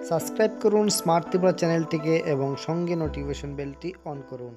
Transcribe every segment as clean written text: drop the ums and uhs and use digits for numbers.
Subscribe করুন smart Tripura চ্যানেলটিকে এবং সঙ্গে নোটিফিকেশন বেলটি অন করুন।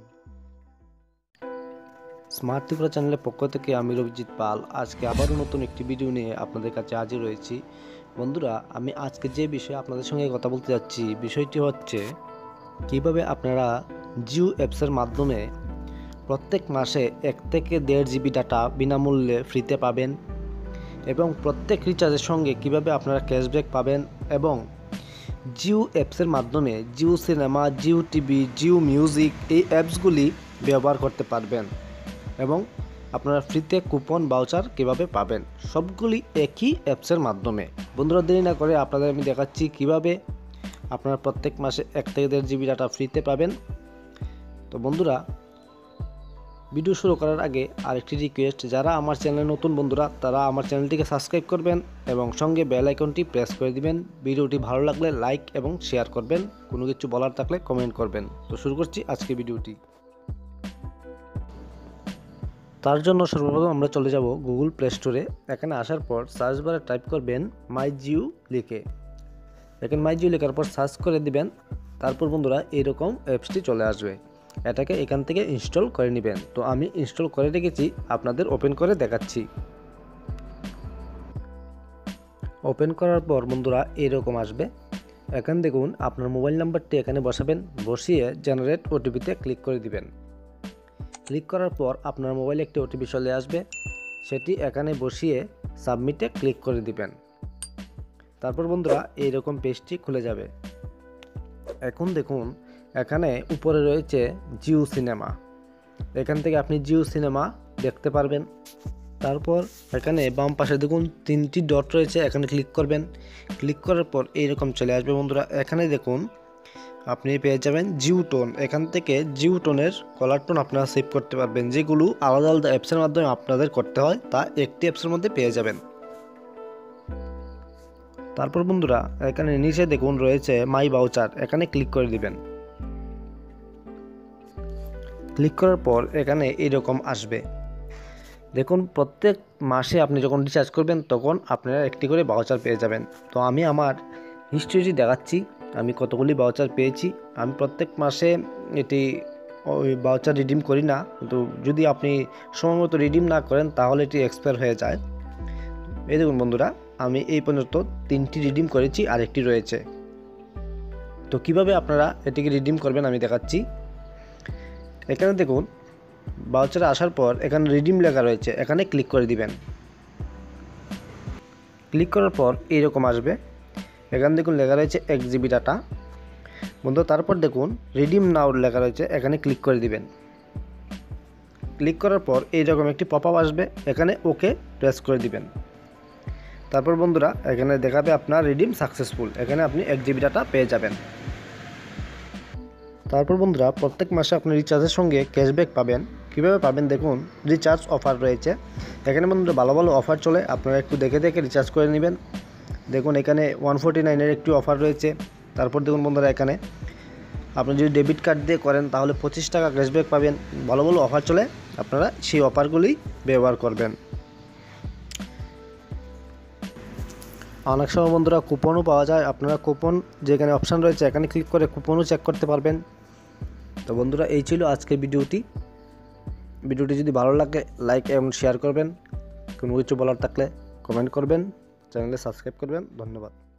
স্মার্ট ত্রিপুরা চ্যানেলের পক্ষ থেকে আমি রবিজিৎ পাল আজকে আবারও নতুন একটি ভিডিও নিয়ে আপনাদের কাছে হাজির রয়েছি। বন্ধুরা, আমি আজকে যে বিষয়ে আপনাদের সঙ্গে কথা বলতে যাচ্ছি বিষয়টি হচ্ছে কিভাবে আপনারা জিও অ্যাপসের মাধ্যমে প্রত্যেক মাসে 1 থেকে 1.5 GB ডাটা বিনামূল্যে ফ্রিতে পাবেন এবং প্রত্যেক রিচার্জের সঙ্গে কিভাবে আপনারা ক্যাশব্যাক পাবেন এবং জিও অ্যাপসের মাধ্যমে Jio cinema, Jio TV, Jio music এই অ্যাপসগুলি ব্যবহার করতে পারবেন এবং আপনারা ফ্রিতে কুপন ভাউচার কিভাবে পাবেন সবগুলি একই অ্যাপসের মাধ্যমে। বন্ধুরা, দেরি না করে আপনাদের আমি দেখাচ্ছি কিভাবে আপনারা প্রত্যেক মাসে 1 থেকে 1.5 GB ডাটা ফ্রিতে পাবেন। তো বন্ধুরা, ভিডিও শুরু করার আগে আরেকটি রিকোয়েস্ট, যারা আমার চ্যানেলে নতুন বন্ধুরা তারা আমার চ্যানেলটিকে সাবস্ক্রাইব করবেন এবং সঙ্গে বেল আইকনটি প্রেস করে দিবেন। ভিডিওটি ভালো লাগলে লাইক এবং শেয়ার করবেন, কোনো কিছু বলার থাকলে কমেন্ট করবেন। তো শুরু করছি আজকে ভিডিওটি। তার জন্য সর্বপ্রথম আমরা চলে যাব গুগল প্লে স্টোরে। এখানে আসার পর সার্চ বারে টাইপ করবেন মাই জিও লিখে। এখানে মাই জিও লেখার পর সার্চ করে দিবেন। তারপর বন্ধুরা এরকম অ্যাপসটি চলে আসবে, এটাকে এখান থেকে ইনস্টল করে নেবেন। তো আমি ইনস্টল করে রেখেছি, আপনাদের ওপেন করে দেখাচ্ছি। ওপেন করার পর বন্ধুরা এরকম আসবে। এখানে দেখুন আপনার মোবাইল নাম্বারটি এখানে বসাবেন, বসিয়ে জেনারেট ওটিপিতে ক্লিক করে দিবেন। ক্লিক করার পর আপনার মোবাইলে একটি ওটিপি চলে আসবে, সেটি এখানে বসিয়ে সাবমিটে ক্লিক করে দিবেন। তারপর বন্ধুরা এইরকম পেজটি খুলে যাবে। এখন দেখুন এখানে উপরে রয়েছে জিও সিনেমা, এখান থেকে আপনি জিও সিনেমা দেখতে পারবেন। তারপর এখানে বাম পাশে দেখুন 3টি ডট রয়েছে, এখানে ক্লিক করবেন। ক্লিক করার পর এইরকম চলে আসবে বন্ধুরা। এখানে দেখুন আপনি পেয়ে যাবেন জিও টোন। এখান থেকে জিও টোনের কলার টোন আপনারা সেভ করতে পারবেন, যেগুলো আলাদা আলাদা অ্যাপসের মাধ্যমে আপনাদের করতে হয় তা একটি অ্যাপসের মধ্যে পেয়ে যাবেন। তারপর বন্ধুরা এখানে নিচে দেখুন রয়েছে মাই ভাউচার, এখানে ক্লিক করে দিবেন। ক্লিক করার পর এখানে এরকম আসবে। দেখুন প্রত্যেক মাসে আপনি যখন রিচার্জ করবেন তখন আপনারা একটি করে ভাউচার পেয়ে যাবেন। তো আমি আমার হিস্ট্রিটি দেখাচ্ছি, আমি কতগুলি ভাউচার পেয়েছি। আমি প্রত্যেক মাসে এটি ওই ভাউচার রিডিম করি না, কিন্তু যদি আপনি সময় মতো রিডিম না করেন তাহলে এটি এক্সপায়ার হয়ে যায়। এই দেখুন বন্ধুরা, আমি এই পর্যন্ত 3টি রিডিম করেছি, আরেকটি রয়েছে। তো কিভাবে আপনারা এটিকে রিডিম করবেন আমি দেখাচ্ছি। এখানে দেখুন ভাউচারে আসার পর এখানে রিডিম লেখা রয়েছে, এখানে ক্লিক করে দিবেন। ক্লিক করার পর এইরকম আসবে। এখানে দেখুন লেখা রয়েছে 1 GB ডাটা বন্ধু। তারপর দেখুন রিডিম নাও লেখা রয়েছে, এখানে ক্লিক করে দিবেন। ক্লিক করার পর এইরকম একটি পপ আপ আসবে, এখানে ওকে প্রেস করে দিবেন। তারপর বন্ধুরা এখানে দেখাবে আপনার রিডিম সাকসেসফুল, এখানে আপনি 1 GB ডাটা পেয়ে যাবেন। তারপর বন্ধুরা প্রত্যেক মাসে আপনি রিচার্জের সঙ্গে ক্যাশব্যাক পাবেন। কীভাবে পাবেন দেখুন, রিচার্জ অফার রয়েছে এখানে বন্ধুরা, ভালো ভালো অফার চলে, আপনারা একটু দেখে দেখে রিচার্জ করে নেবেন। দেখুন এখানে 149-এর একটি অফার রয়েছে। তারপর দেখুন বন্ধুরা এখানে আপনি যদি ডেবিট কার্ড দিয়ে করেন তাহলে 25 টাকা ক্যাশব্যাক পাবেন। ভালো ভালো অফার চলে, আপনারা সেই অফারগুলি ব্যবহার করবেন। অনেক সময় বন্ধুরা কুপনও পাওয়া যায়, আপনারা কুপন যেখানে অপশান রয়েছে এখানে ক্লিক করে কুপনও চেক করতে পারবেন। তো বন্ধুরা এই ছিল আজকের ভিডিওটি। ভিডিওটি যদি ভালো লাগে লাইক এবং শেয়ার করবেন, কোনো কিছু বলার থাকলে কমেন্ট করবেন, চ্যানেলে সাবস্ক্রাইব করবেন। ধন্যবাদ।